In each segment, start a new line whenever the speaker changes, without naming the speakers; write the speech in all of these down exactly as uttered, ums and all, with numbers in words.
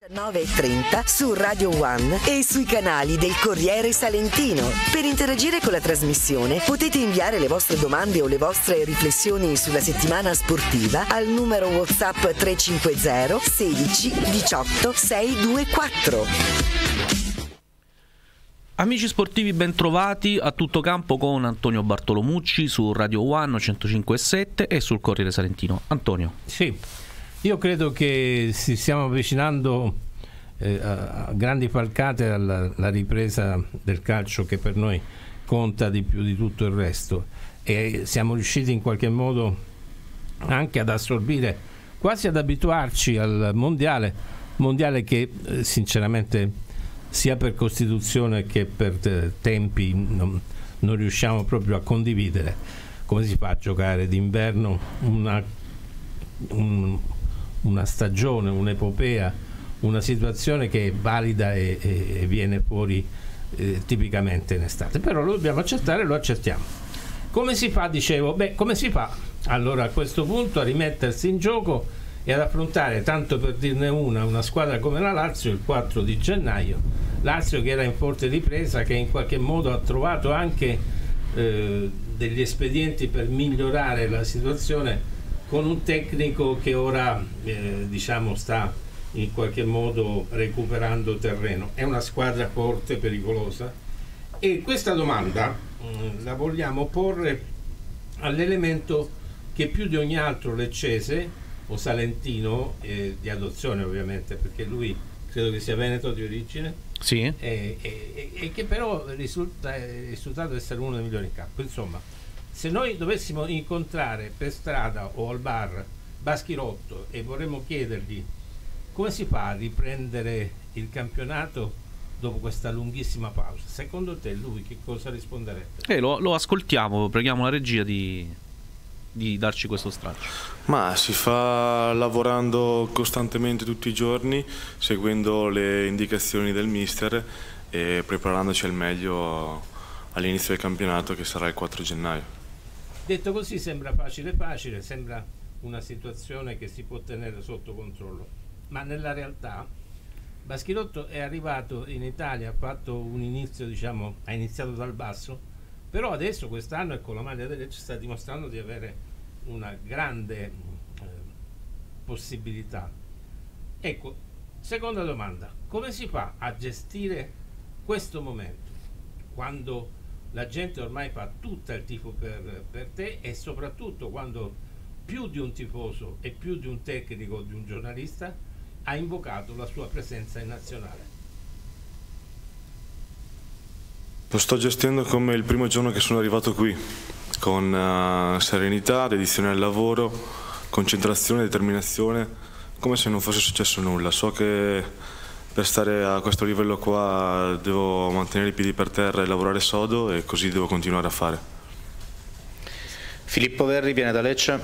nove e trenta su Radio One e sui canali del Corriere Salentino. Per interagire con la trasmissione potete inviare le vostre domande o le vostre riflessioni sulla settimana sportiva al numero WhatsApp tre cinque zero sedici diciotto seicentoventiquattro.
Amici sportivi, ben trovati a tutto campo con Antonio Bartolomucci su Radio One centocinque e sette e sul Corriere Salentino. Antonio.
Sì, io credo che si stiamo avvicinando eh, a grandi falcate alla, alla ripresa del calcio, che per noi conta di più di tutto il resto, e siamo riusciti in qualche modo anche ad assorbire, quasi ad abituarci al mondiale mondiale che eh, sinceramente sia per Costituzione che per eh, tempi non, non riusciamo proprio a condividere. Come si fa a giocare d'inverno una, un, una stagione, un'epopea, una situazione che è valida e, e, e viene fuori eh, tipicamente in estate? Però lo dobbiamo accettare, lo accettiamo. Come si fa, dicevo? Beh, come si fa allora a questo punto a rimettersi in gioco e ad affrontare, tanto per dirne una, una squadra come la Lazio il quattro di gennaio? Lazio che era in forte ripresa, che in qualche modo ha trovato anche eh, degli espedienti per migliorare la situazione, con un tecnico che ora eh, diciamo sta in qualche modo recuperando terreno. È una squadra forte, pericolosa, e questa domanda mh, la vogliamo porre all'elemento che più di ogni altro leccese o salentino, eh, di adozione ovviamente, perché lui credo che sia veneto di origine,
sì,
e, e, e che però risulta è risultato essere uno dei migliori in campo. Insomma, se noi dovessimo incontrare per strada o al bar Baschirotto e vorremmo chiedergli come si fa a riprendere il campionato dopo questa lunghissima pausa, secondo te lui che cosa risponderebbe?
Eh, lo, lo ascoltiamo, preghiamo la regia di, di darci questo straccio.
Ma si fa lavorando costantemente tutti i giorni, seguendo le indicazioni del mister e preparandoci al meglio all'inizio del campionato, che sarà il quattro gennaio.
Detto così sembra facile facile, sembra una situazione che si può tenere sotto controllo, ma nella realtà Baschirotto è arrivato in Italia, ha fatto un inizio, diciamo, ha iniziato dal basso, però adesso quest'anno e con la maglia del Lecce sta dimostrando di avere una grande eh, possibilità. Ecco, seconda domanda: come si fa a gestire questo momento quando la gente ormai fa tutta il tifo per, per te, e soprattutto quando più di un tifoso e più di un tecnico o di un giornalista ha invocato la sua presenza in nazionale?
Lo sto gestendo come il primo giorno che sono arrivato qui, con uh, serenità, dedizione al lavoro, concentrazione, determinazione, come se non fosse successo nulla. So che per stare a questo livello qua devo mantenere i piedi per terra e lavorare sodo, e così devo continuare a fare.
Filippo Verri viene da Lecce.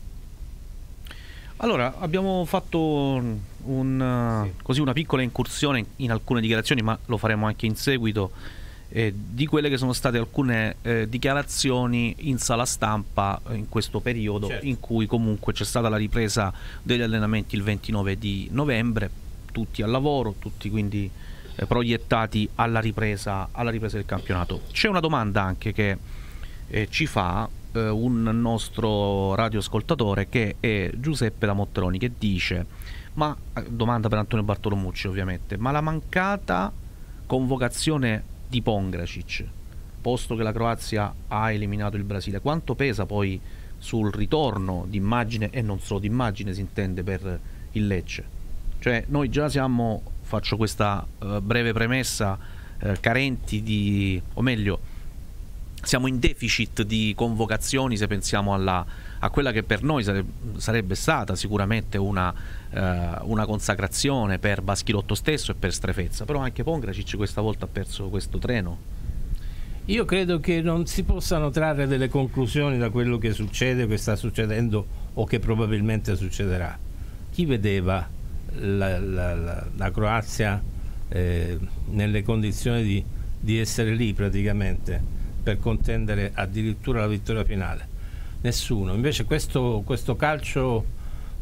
Allora, abbiamo fatto un, sì. così una piccola incursione in alcune dichiarazioni, ma lo faremo anche in seguito, eh, di quelle che sono state alcune eh, dichiarazioni in sala stampa in questo periodo, certo, in cui comunque c'è stata la ripresa degli allenamenti il ventinove di novembre, tutti al lavoro, tutti quindi eh, proiettati alla ripresa, alla ripresa del campionato. C'è una domanda anche che eh, ci fa eh, un nostro radioascoltatore, che è Giuseppe da Motteroni, che dice: ma domanda per Antonio Bartolomucci ovviamente, ma la mancata convocazione di Pongracic, posto che la Croazia ha eliminato il Brasile, quanto pesa poi sul ritorno d'immagine, e non solo d'immagine si intende, per il Lecce? Cioè noi già siamo, faccio questa uh, breve premessa, uh, carenti di, o meglio, siamo in deficit di convocazioni, se pensiamo alla, a quella che per noi sarebbe, sarebbe stata sicuramente una, uh, una consacrazione per Baschirotto stesso e per Strefezza, però anche Pongracic questa volta ha perso questo treno.
Io credo che non si possano trarre delle conclusioni da quello che succede, che sta succedendo o che probabilmente succederà. Chi vedeva La, la, la, la Croazia eh, nelle condizioni di, di essere lì praticamente per contendere addirittura la vittoria finale? Nessuno. Invece questo, questo calcio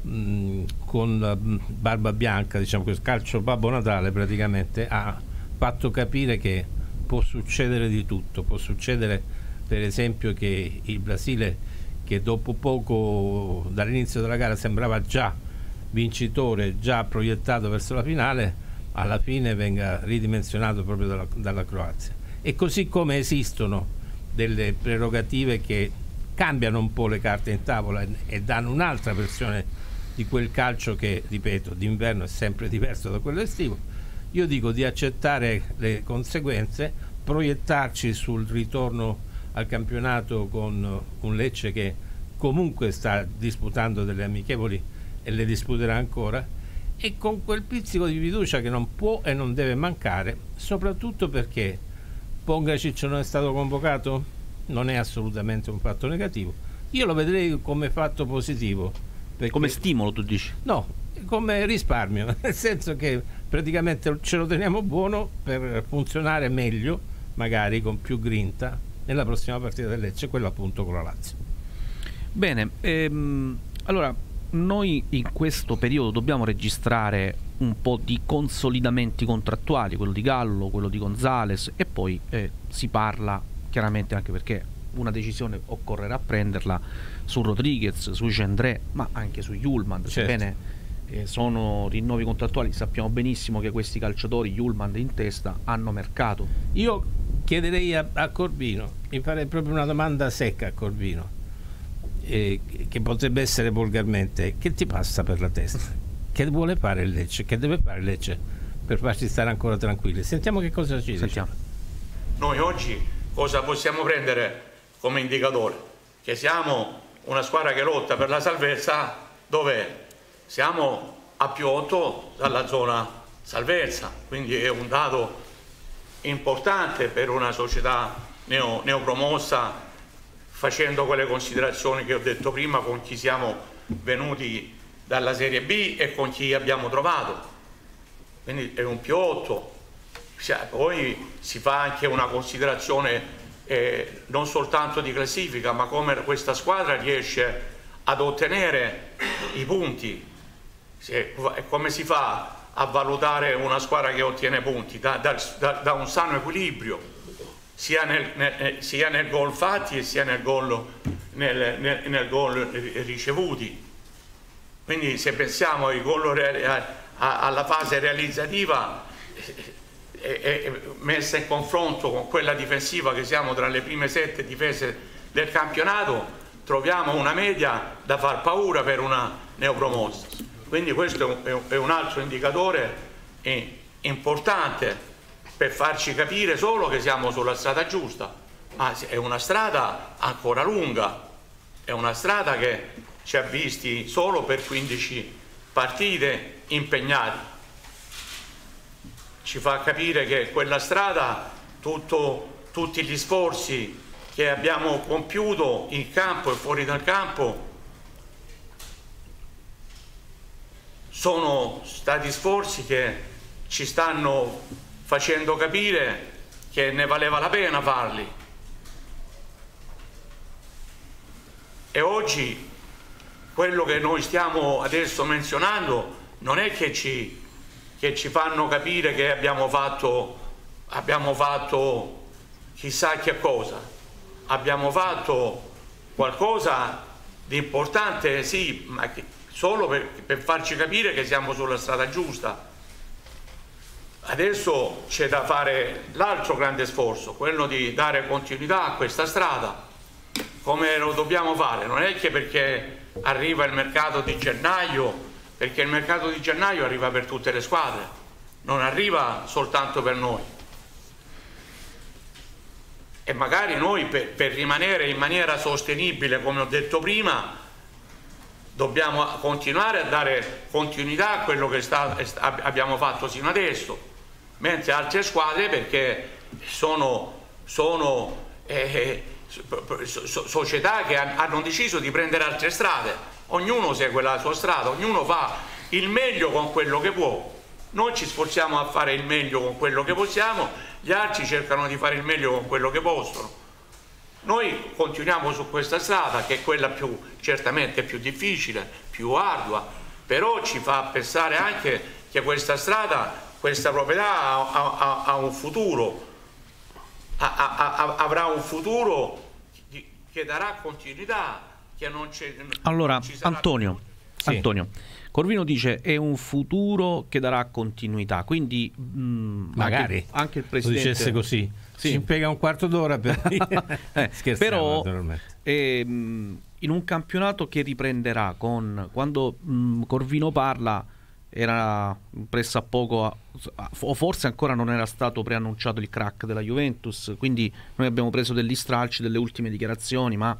mh, con la barba bianca, diciamo, questo calcio Babbo Natale praticamente ha fatto capire che può succedere di tutto. Può succedere per esempio che il Brasile, che dopo poco dall'inizio della gara sembrava già vincitore, già proiettato verso la finale, alla fine venga ridimensionato proprio dalla, dalla Croazia. E così come esistono delle prerogative che cambiano un po' le carte in tavola e, e danno un'altra versione di quel calcio che, ripeto, d'inverno è sempre diverso da quello estivo, io dico di accettare le conseguenze, proiettarci sul ritorno al campionato con un Lecce che comunque sta disputando delle amichevoli e le disputerà ancora, e con quel pizzico di fiducia che non può e non deve mancare, soprattutto perché Pongracic non è stato convocato, non è assolutamente un fatto negativo, io lo vedrei come fatto positivo. Perché,
come stimolo tu dici?
No, come risparmio, nel senso che praticamente ce lo teniamo buono per funzionare meglio, magari con più grinta, nella prossima partita del Lecce, quella appunto con la Lazio.
Bene, ehm, allora noi in questo periodo dobbiamo registrare un po' di consolidamenti contrattuali, quello di Gallo, quello di Gonzales, e poi eh, si parla chiaramente, anche perché una decisione occorrerà prenderla, su Rodriguez, su Gendré, ma anche su Hjulmand.
Certo.
Sebbene eh, sono rinnovi contrattuali, sappiamo benissimo che questi calciatori, Hjulmand in testa, hanno mercato.
Io chiederei a, a Corbino, mi farei proprio una domanda secca a Corbino, eh, che potrebbe essere volgarmente: che ti passa per la testa? Che vuole fare il Lecce? Che deve fare il Lecce per farci stare ancora tranquilli? Sentiamo che cosa ci dice.
Sentiamo.
Noi oggi cosa possiamo prendere come indicatore? Che siamo una squadra che lotta per la salvezza, dove siamo a più otto dalla zona salvezza, quindi è un dato importante per una società neo, neopromossa, facendo quelle considerazioni che ho detto prima con chi siamo venuti dalla Serie B e con chi abbiamo trovato, quindi è un più otto. Poi si fa anche una considerazione eh, non soltanto di classifica, ma come questa squadra riesce ad ottenere i punti. Se, come si fa a valutare una squadra che ottiene punti? Da, da, da un sano equilibrio, sia nel, nel, sia nel gol fatti e sia nel gol, nel, nel, nel gol ricevuti. Quindi se pensiamo ai gol, a, alla fase realizzativa, messa in confronto con quella difensiva, che siamo tra le prime sette difese del campionato, troviamo una media da far paura per una neopromossa. Quindi questo è un altro indicatore importante per farci capire solo che siamo sulla strada giusta, ma è una strada ancora lunga, è una strada che ci ha visti solo per quindici partite impegnati. Ci fa capire che quella strada, tutto, tutti gli sforzi che abbiamo compiuto in campo e fuori dal campo sono stati sforzi che ci stanno facendo capire che ne valeva la pena farli. E oggi quello che noi stiamo adesso menzionando non è che ci che ci fanno capire che abbiamo fatto, abbiamo fatto chissà che cosa, abbiamo fatto qualcosa di importante, sì, ma che, solo per, per farci capire che siamo sulla strada giusta. Adesso c'è da fare l'altro grande sforzo, quello di dare continuità a questa strada. Come lo dobbiamo fare? Non è che perché arriva il mercato di gennaio, perché il mercato di gennaio arriva per tutte le squadre, non arriva soltanto per noi. E magari noi per, per rimanere in maniera sostenibile, come ho detto prima, dobbiamo continuare a dare continuità a quello che sta, abbiamo fatto sino adesso, mentre altre squadre, perché sono, sono eh, società che hanno deciso di prendere altre strade, ognuno segue la sua strada, ognuno fa il meglio con quello che può. Noi ci sforziamo a fare il meglio con quello che possiamo, gli altri cercano di fare il meglio con quello che possono. Noi continuiamo su questa strada, che è quella più certamente più difficile, più ardua, però ci fa pensare anche che questa strada, questa proprietà ha, ha, ha un futuro, ha, ha, avrà un futuro che darà continuità, che non c'è.
Allora,
ci sarà
Antonio,
sì.
Antonio, Corvino dice è un futuro che darà continuità, quindi mh,
magari
anche, anche il
lo
presidente
dicesse così,
sì.
ci impiega un quarto d'ora per
eh,
scherziamo,
però
naturalmente.
eh, mh, in un campionato che riprenderà con quando mh, Corvino parla era pressappoco o forse ancora non era stato preannunciato il crack della Juventus, quindi noi abbiamo preso degli stralci delle ultime dichiarazioni, ma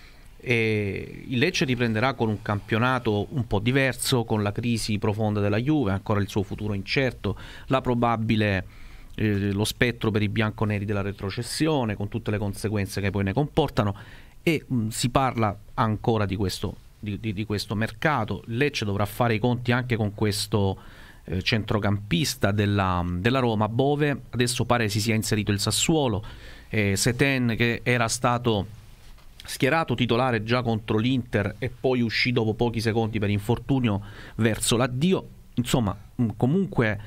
e il Lecce riprenderà con un campionato un po' diverso, con la crisi profonda della Juve, ancora il suo futuro incerto, la probabile eh, lo spettro per i bianconeri della retrocessione, con tutte le conseguenze che poi ne comportano, e mh, si parla ancora di questo, di, di, di questo mercato. Il Lecce dovrà fare i conti anche con questo eh, centrocampista della, della Roma, Bove. Adesso pare si sia inserito il Sassuolo, eh, Seten, che era stato schierato titolare già contro l'Inter e poi uscì dopo pochi secondi per infortunio verso l'addio. Insomma, comunque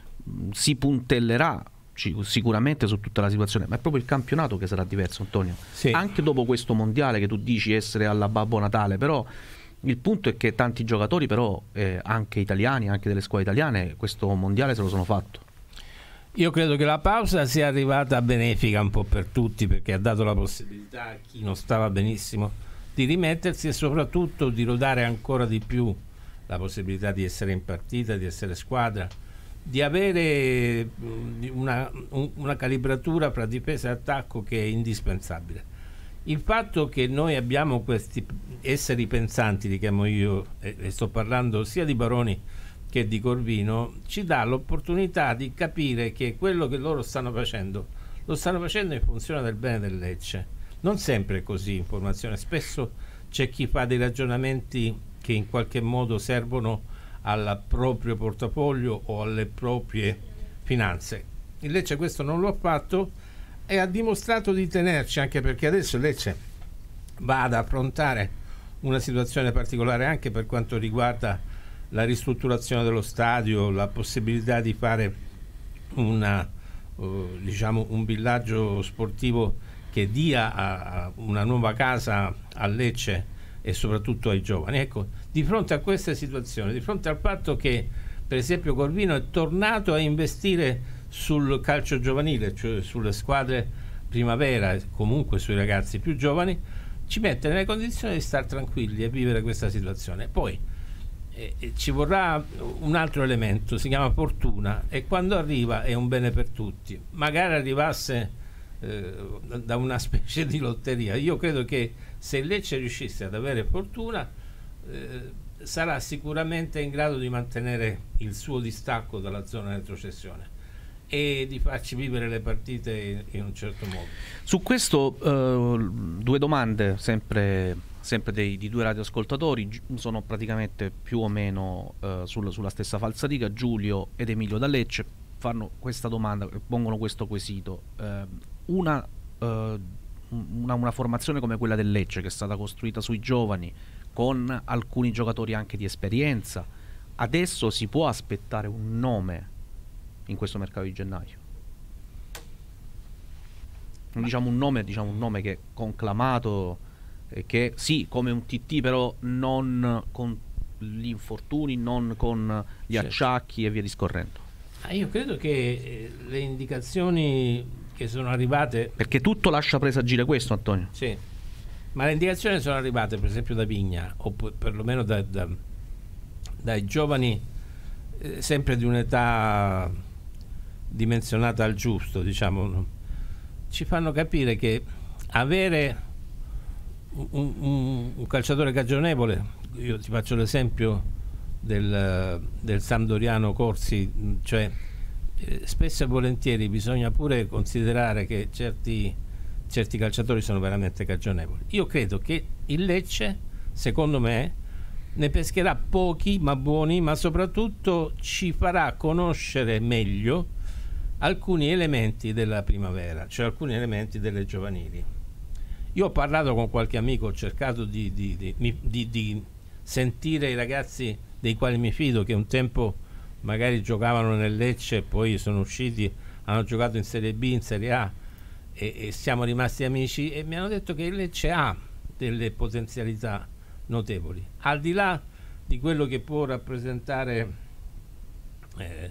si puntellerà sicuramente su tutta la situazione, ma è proprio il campionato che sarà diverso, Antonio.
Sì.
Anche dopo questo mondiale che tu dici essere alla Babbo Natale, però il punto è che tanti giocatori, però eh, anche italiani, anche delle squadre italiane, questo mondiale se lo sono fatto.
Io credo che la pausa sia arrivata benefica un po' per tutti, perché ha dato la possibilità a chi non stava benissimo di rimettersi e soprattutto di rodare ancora di più la possibilità di essere in partita, di essere squadra, di avere una, una calibratura fra difesa e attacco che è indispensabile. Il fatto che noi abbiamo questi esseri pensanti, li chiamo io, e, e sto parlando sia di Baroni che di Corvino, ci dà l'opportunità di capire che quello che loro stanno facendo lo stanno facendo in funzione del bene del Lecce. Non sempre è così in formazione, spesso c'è chi fa dei ragionamenti che in qualche modo servono al proprio portafoglio o alle proprie finanze. Il Lecce questo non lo ha fatto e ha dimostrato di tenerci, anche perché adesso il Lecce va ad affrontare una situazione particolare anche per quanto riguarda la ristrutturazione dello stadio, la possibilità di fare una, uh, diciamo un villaggio sportivo che dia a, a una nuova casa a Lecce e soprattutto ai giovani. Ecco, di fronte a queste situazioni, di fronte al fatto che per esempio Corvino è tornato a investire sul calcio giovanile, cioè sulle squadre primavera e comunque sui ragazzi più giovani, ci mette nelle condizioni di stare tranquilli e vivere questa situazione. Poi E ci vorrà un altro elemento, si chiama fortuna, e quando arriva è un bene per tutti. Magari arrivasse eh, da una specie di lotteria. Io credo che se il Lecce riuscisse ad avere fortuna eh, sarà sicuramente in grado di mantenere il suo distacco dalla zona di retrocessione e di farci vivere le partite in un certo modo.
Su questo eh, due domande sempre sempre dei, di due radioascoltatori, sono praticamente più o meno eh, sul, sulla stessa falsariga. Giulio ed Emilio da Lecce fanno questa domanda, pongono questo quesito. Eh, una, eh, una, una formazione come quella del Lecce, che è stata costruita sui giovani, con alcuni giocatori anche di esperienza, adesso si può aspettare un nome in questo mercato di gennaio? Non diciamo un nome, diciamo un nome che è conclamato, che sì, come un T T, però non con gli infortuni, non con gli certo. acciacchi e via discorrendo.
Ah, io credo che eh, le indicazioni che sono arrivate,
perché tutto lascia presagire questo, Antonio.
Sì, ma le indicazioni sono arrivate per esempio da Vigna, o perlomeno da, da, dai giovani eh, sempre di un'età dimensionata al giusto, diciamo, ci fanno capire che avere Un, un, un calciatore cagionevole, io ti faccio l'esempio del, del Sampdoriano Corsi, cioè eh, spesso e volentieri bisogna pure considerare che certi, certi calciatori sono veramente cagionevoli. Io credo che il Lecce, secondo me, ne pescherà pochi ma buoni, ma soprattutto ci farà conoscere meglio alcuni elementi della primavera, cioè alcuni elementi delle giovanili. Io ho parlato con qualche amico, ho cercato di, di, di, di, di sentire i ragazzi dei quali mi fido, che un tempo magari giocavano nel Lecce e poi sono usciti, hanno giocato in Serie B, in Serie A e, e siamo rimasti amici, e mi hanno detto che il Lecce ha delle potenzialità notevoli, al di là di quello che può rappresentare eh,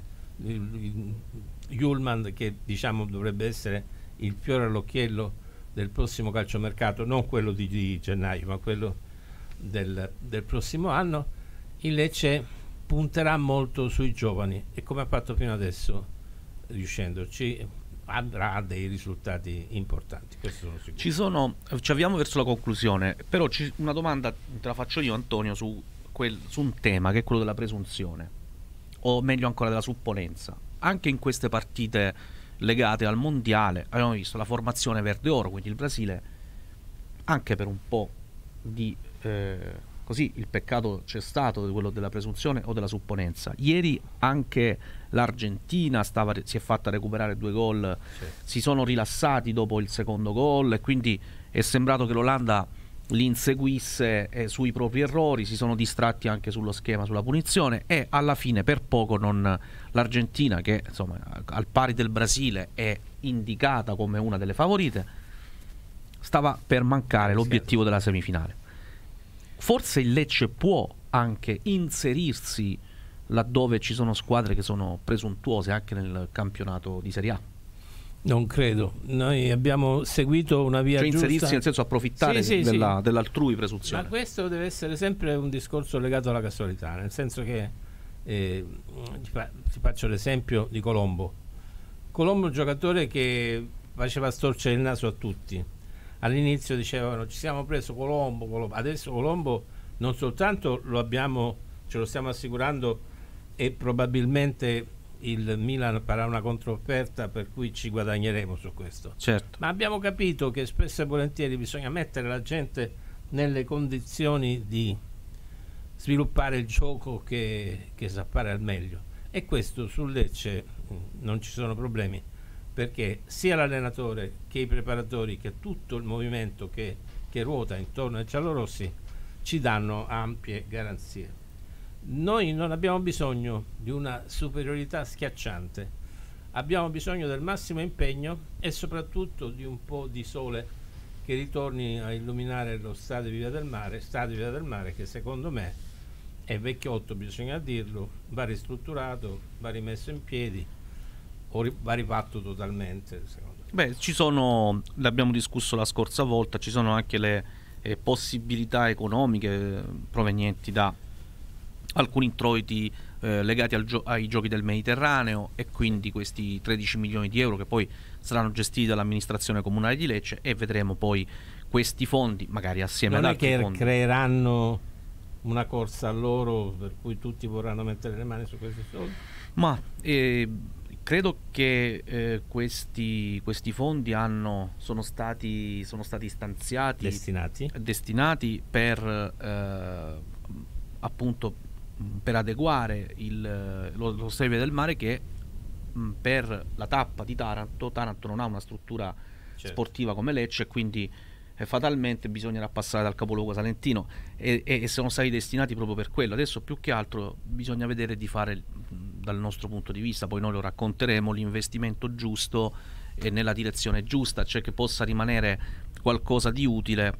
Hjulmand, che diciamo dovrebbe essere il fiore all'occhiello del prossimo calciomercato, non quello di, di gennaio ma quello del, del prossimo anno. Il Lecce punterà molto sui giovani e, come ha fatto fino adesso, riuscendoci, avrà dei risultati importanti. Questo sono sicuro.
Ci sono, ci avviamo verso la conclusione, però ci, una domanda te la faccio io, Antonio, su, quel, su un tema che è quello della presunzione, o meglio ancora della supponenza. Anche in queste partite legate al mondiale abbiamo visto la formazione verde-oro, quindi il Brasile, anche per un po' di eh, così il peccato c'è stato, quello della presunzione o della supponenza. Ieri anche l'Argentina stava, si è fatta recuperare due gol, sì. Si sono rilassati dopo il secondo gol e quindi è sembrato che l'Olanda li inseguisse eh, sui propri errori, si sono distratti anche sullo schema, sulla punizione, e alla fine per poco non l'Argentina, che insomma al pari del Brasile è indicata come una delle favorite, stava per mancare l'obiettivo della semifinale. Forse il Lecce può anche inserirsi laddove ci sono squadre che sono presuntuose anche nel campionato di Serie A.
Non credo. Noi abbiamo seguito una via
cioè
giusta.
Inserirsi nel senso approfittare
sì, sì,
della,
sì.
dell'altrui presunzione.
Ma questo deve essere sempre un discorso legato alla casualità, nel senso che eh, ti, fa, ti faccio l'esempio di Colombo. Colombo è un giocatore che faceva storcere il naso a tutti. All'inizio dicevano ci siamo preso Colombo, Colombo. Adesso Colombo non soltanto lo abbiamo, ce lo stiamo assicurando, e probabilmente il Milan farà una controfferta per cui ci guadagneremo su questo,
certo.
Ma abbiamo capito che spesso e volentieri bisogna mettere la gente nelle condizioni di sviluppare il gioco che, che sa fare al meglio, e questo sul Lecce non ci sono problemi, perché sia l'allenatore che i preparatori che tutto il movimento che, che ruota intorno ai giallorossi ci danno ampie garanzie. Noi non abbiamo bisogno di una superiorità schiacciante, abbiamo bisogno del massimo impegno e soprattutto di un po' di sole che ritorni a illuminare lo stadio Via del Mare, stadio Via del Mare che secondo me è vecchiotto, bisogna dirlo, va ristrutturato, va rimesso in piedi o ri- va rifatto totalmente, secondo me.
Beh, ci sono, l'abbiamo discusso la scorsa volta, ci sono anche le eh, possibilità economiche eh, provenienti da alcuni introiti eh, legati al gio- ai giochi del Mediterraneo, e quindi questi tredici milioni di euro che poi saranno gestiti dall'amministrazione comunale di Lecce, e vedremo poi questi fondi magari assieme
non
ad
è
altri
che
fondi.
creeranno una corsa a loro per cui tutti vorranno mettere le mani su questi soldi?
Ma eh, credo che eh, questi, questi fondi hanno, sono stati, sono stati stanziati,
destinati,
destinati per eh, appunto per adeguare il, lo, lo stadio del mare, che mh, per la tappa di Taranto Taranto non ha una struttura certo. sportiva come Lecce, e quindi eh, fatalmente bisognerà passare dal capoluogo salentino, e, e, e sono stati destinati proprio per quello. Adesso più che altro bisogna vedere di fare, mh, dal nostro punto di vista, poi noi lo racconteremo, l'investimento giusto e nella direzione giusta, cioè che possa rimanere qualcosa di utile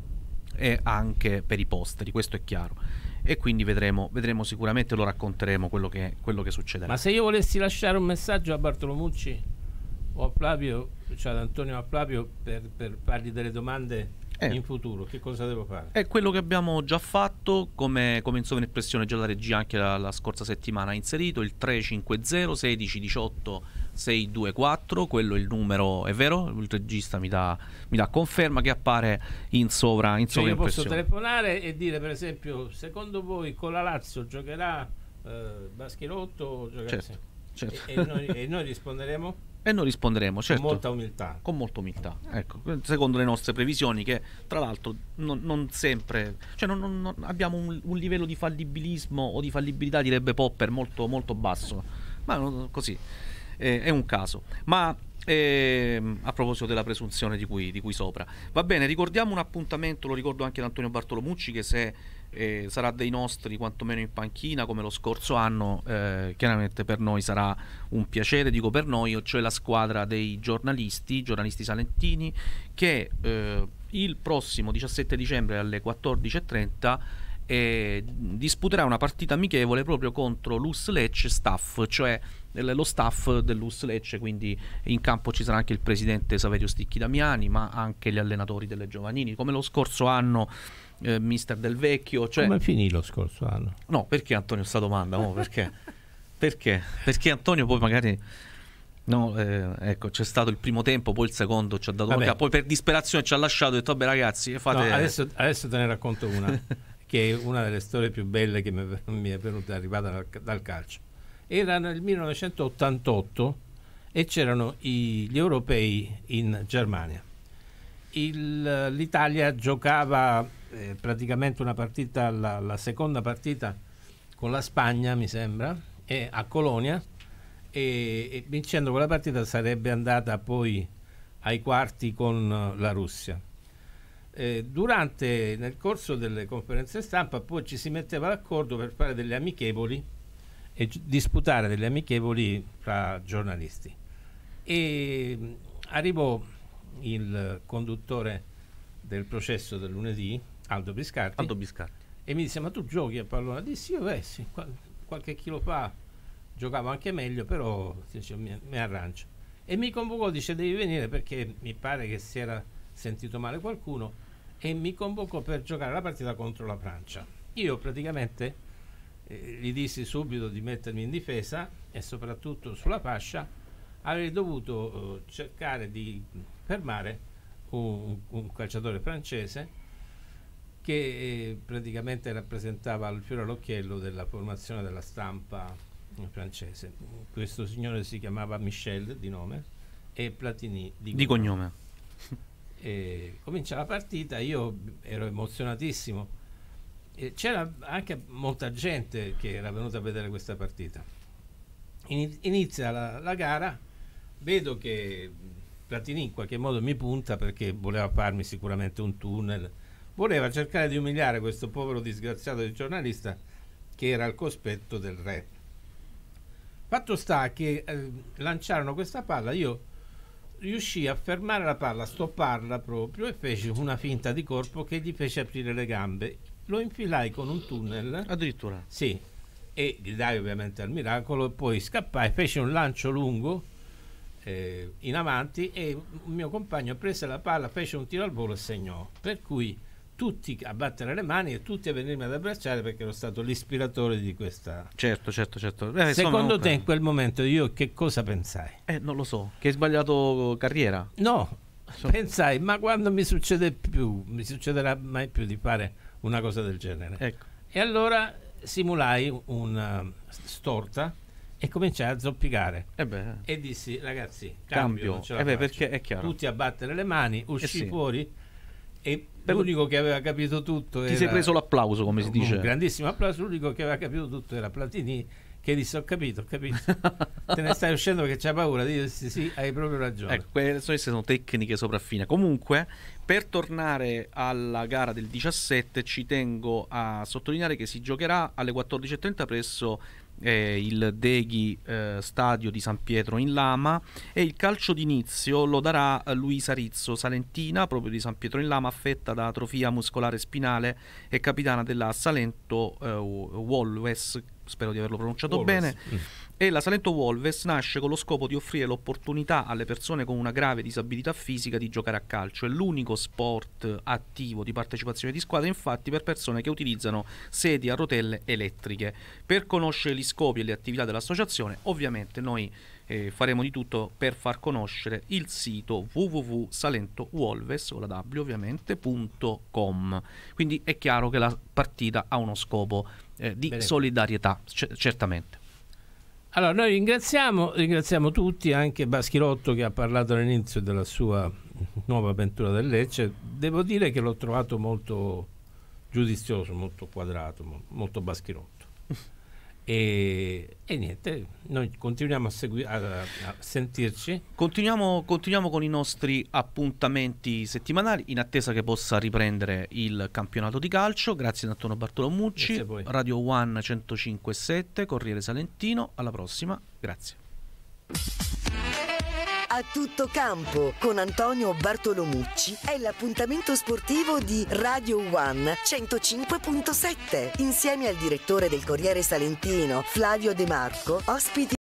e anche per i posteri, questo è chiaro. E quindi vedremo, vedremo sicuramente, lo racconteremo quello che, quello che succederà.
Ma se io volessi lasciare un messaggio a Bartolomucci o a Flavio, cioè ad Antonio o a Flavio, per, per fargli delle domande eh. in futuro, che cosa devo fare?
È quello che abbiamo già fatto, come, come in sovraimpressione già la regia anche la, la scorsa settimana ha inserito il tre cinque zero sedici diciotto sei due quattro, quello è il numero, è vero? Il regista mi dà, mi dà conferma che appare in sovra in
cioè io posso
sovraimpressione.
telefonare e dire, per esempio, secondo voi con la Lazio giocherà eh, Baschirotto o giocherà
certo, certo.
E, e, noi, e noi risponderemo?
E noi risponderemo, certo,
con molta umiltà.
Con molta umiltà, ecco, secondo le nostre previsioni, che tra l'altro non, non sempre, cioè non, non, non abbiamo un, un livello di fallibilismo o di fallibilità, direbbe Popper, molto, molto basso, ma non, così eh, è un caso. Ma E, a proposito della presunzione di cui, di cui sopra, va bene, ricordiamo un appuntamento, lo ricordo anche ad Antonio Bartolomucci, che se eh, sarà dei nostri quantomeno in panchina come lo scorso anno, eh, chiaramente per noi sarà un piacere, dico per noi, cioè la squadra dei giornalisti giornalisti salentini, che eh, il prossimo diciassette dicembre alle quattordici e trenta e disputerà una partita amichevole proprio contro l'U S Lecce staff, cioè lo staff dell'U S Lecce, quindi in campo ci sarà anche il presidente Saverio Sticchi Damiani, ma anche gli allenatori delle giovanili, come lo scorso anno eh, mister Del Vecchio. Cioè...
Come finì lo scorso anno?
No, perché Antonio sta domanda? No, perché? perché? Perché Antonio poi magari... No, eh, ecco, c'è stato il primo tempo, poi il secondo ci ha dato una... poi per disperazione ci ha lasciato e detto vabbè ragazzi fate...
No, adesso, adesso te ne racconto una che è una delle storie più belle che mi è venuta arrivata dal, dal calcio. Era nel millenovecentottantotto e c'erano i, gli europei in Germania. Il, L'Italia giocava eh, praticamente una partita, la, la seconda partita con la Spagna mi sembra, e a Colonia, e, e vincendo quella partita sarebbe andata poi ai quarti con la Russia. Eh, durante nel corso delle conferenze stampa poi ci si metteva d'accordo per fare delle amichevoli e gi- disputare delle amichevoli fra giornalisti, e mh, arrivò il conduttore del processo del lunedì, Aldo Biscardi,
Aldo Biscardi.
e mi disse: ma tu giochi a pallone? Dissi io eh sì, qual- qualche chilo fa giocavo anche meglio, però dice, mi, mi arrangio, e mi convocò, dice devi venire perché mi pare che si era sentito male qualcuno, e mi convocò per giocare la partita contro la Francia. Io praticamente eh, gli dissi subito di mettermi in difesa e soprattutto sulla fascia avrei dovuto eh, cercare di fermare un, un calciatore francese che eh, praticamente rappresentava il fiore all'occhiello della formazione della stampa francese. Questo signore si chiamava Michel di nome e Platini di,
di cognome.
E comincia la partita, io ero emozionatissimo, e c'era anche molta gente che era venuta a vedere questa partita. Inizia la, la gara, vedo che Platini in qualche modo mi punta perché voleva farmi sicuramente un tunnel, voleva cercare di umiliare questo povero disgraziato di giornalista che era al cospetto del re. Fatto sta che eh, lanciarono questa palla, io riuscì a fermare la palla, a stopparla proprio, e feci una finta di corpo che gli fece aprire le gambe. Lo infilai con un tunnel.
Addirittura?
Sì, e gridai ovviamente al miracolo, e poi scappai, feci un lancio lungo eh, in avanti, e un mio compagno prese la palla, fece un tiro al volo e segnò. Per cui tutti a battere le mani e tutti a venirmi ad abbracciare perché ero stato l'ispiratore di questa.
Certo, certo, certo. Eh,
Secondo
insomma,
te in quel momento io che cosa pensai?
Eh, non lo so, che hai sbagliato carriera.
No, so. Pensai, ma quando mi succede più, mi succederà mai più di fare una cosa del genere.
Ecco.
E allora simulai una storta e cominciai a zoppicare.
Eh beh.
E dissi, ragazzi, cambio,
Cambio.
non ce la
Eh beh,
faccio.
perché è chiaro.
Tutti a battere le mani, uscì
Eh sì.
fuori, e
Per-
l'unico che aveva capito tutto
Ti
era...
sei preso l'applauso, come si
un
dice.
grandissimo applauso. L'unico che aveva capito tutto era Platini, che disse: ho capito, ho capito. Te ne stai uscendo perché c'hai paura. Io dissi sì, hai proprio ragione.
Ecco, queste sono tecniche sopraffine. Comunque, per tornare alla gara del diciassette, ci tengo a sottolineare che si giocherà alle quattordici e trenta presso eh, il Deghi eh, Stadio di San Pietro in Lama, e il calcio d'inizio lo darà Luisa Rizzo, salentina, proprio di San Pietro in Lama, affetta da atrofia muscolare spinale e capitana della Salento eh, Wolves, spero di averlo pronunciato
Wolves.
bene.
Mm.
E la Salento Wolves nasce con lo scopo di offrire l'opportunità alle persone con una grave disabilità fisica di giocare a calcio. È l'unico sport attivo di partecipazione di squadra, infatti, per persone che utilizzano sedie a rotelle elettriche. Per conoscere gli scopi e le attività dell'associazione, ovviamente noi eh, faremo di tutto per far conoscere il sito w w w punto salento wolves, con la w ovviamente, punto com. Quindi è chiaro che la partita ha uno scopo eh, di
Bene.
solidarietà, c- certamente.
Allora, noi ringraziamo, ringraziamo tutti, anche Baschirotto che ha parlato all'inizio della sua nuova avventura del Lecce. Devo dire che l'ho trovato molto giudizioso, molto quadrato, mo- molto Baschirotto. E, e niente, noi continuiamo a, segui- a, a sentirci.
Continuiamo, continuiamo con i nostri appuntamenti settimanali in attesa che possa riprendere il campionato di calcio. Grazie ad Antonio Bartolomucci, Radio One centocinque e sette, Corriere Salentino. Alla prossima, grazie.
A tutto campo con Antonio Bartolomucci è l'appuntamento sportivo di Radio One centocinque e sette. Insieme al direttore del Corriere Salentino Flavio De Marco, ospiti